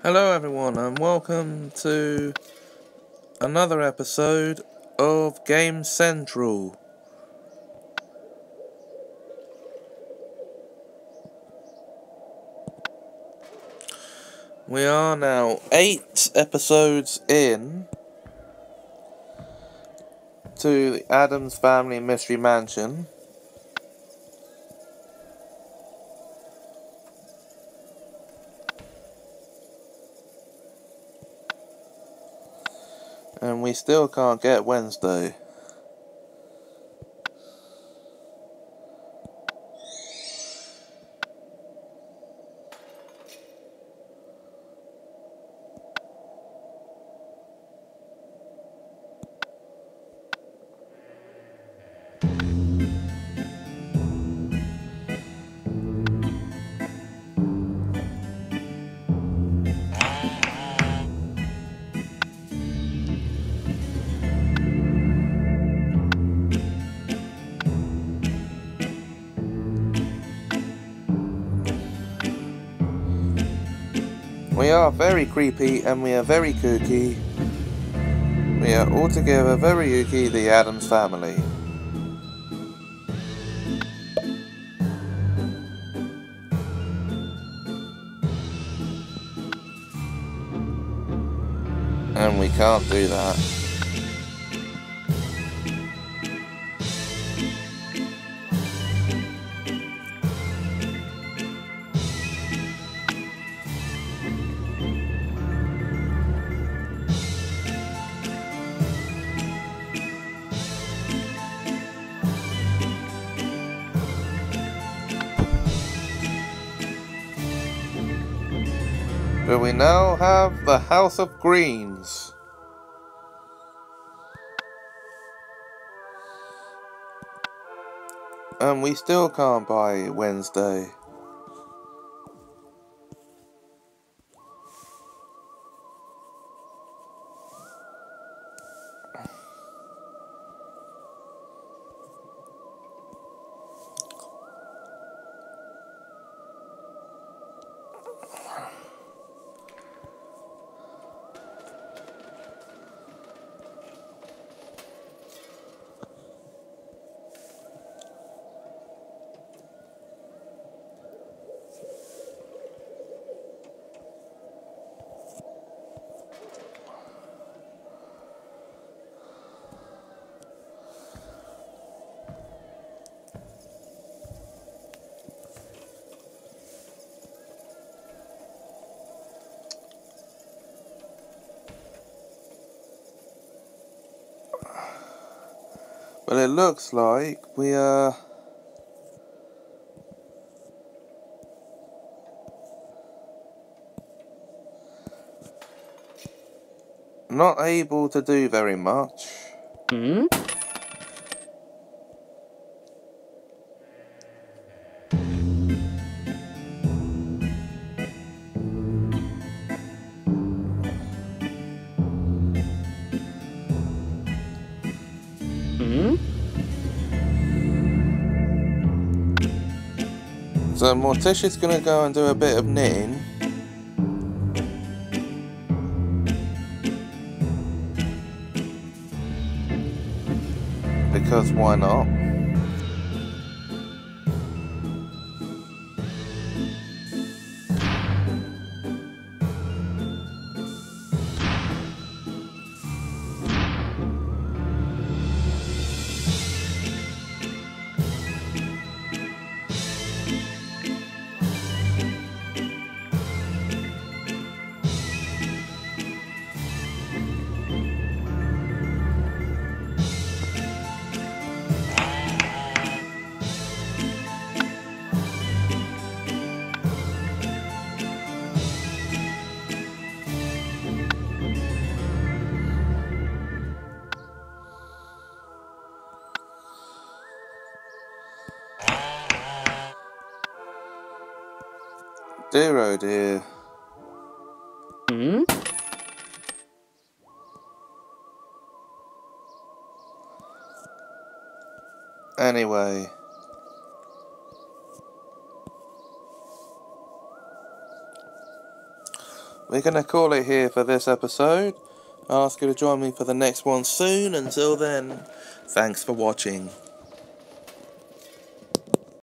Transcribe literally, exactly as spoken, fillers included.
Hello everyone and welcome to another episode of Game Central. We are now eight episodes in to the Addams Family Mystery Mansion. And we still can't get Wednesday. We are very creepy and we are very kooky. We are altogether very kooky, the Addams family. And we can't do that. But we now have the House of Greens. And we still can't buy Wednesday. Well, it looks like we are not able to do very much. Hmm? Hmm? So Morticia's gonna go and do a bit of knitting. Because why not? Dear oh dear. Hmm? Anyway. we're going to call it here for this episode. I'll ask you to join me for the next one soon. Until then, thanks for watching.